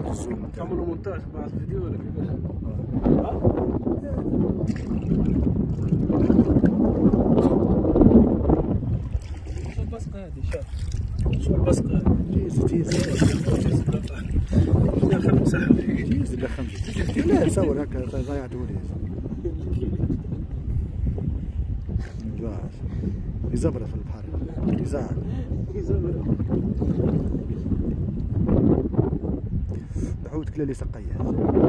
الزوم تعملوا مونتاج بعد الفيديو ولا كيفاش؟ شو البصقة هذه شو البصقة هذه؟ جيز خلينا نمسحها فيك. جيز دخل لا صور هكا ضيعت وليز يزبر في البحر يزعل دعوت كلا اللي سقيها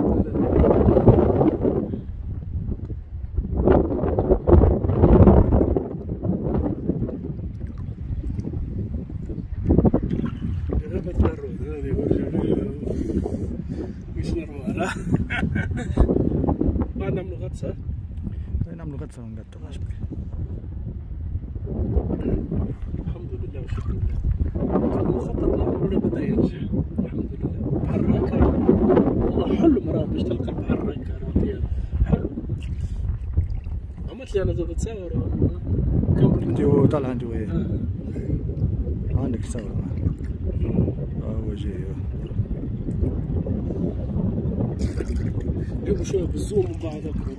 بعد نعملوا غطسة. نعملوا غطسة ونقطعوا ما شبك. الحمد لله والشكر لله. المخطط اللي بدأ ينجح الحمد لله. بحر هكا والله حلو مرات باش تلقى البحر هكا حلو. عملت لي انا زاد تصور انت طالع انت وياه عندك تصور هو جاي اليوم شوية بالزوم من بعض اكبر.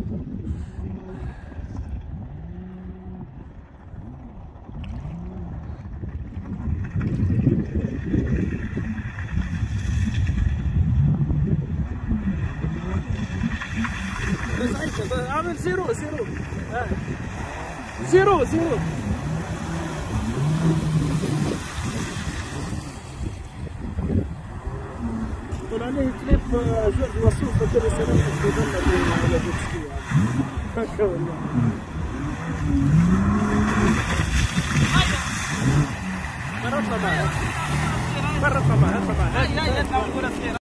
بس اعمل زيرو طلع عليه كليب جورج وسوف كل سنة في ظل على جوتسكي ما شاء الله. مرتنا معها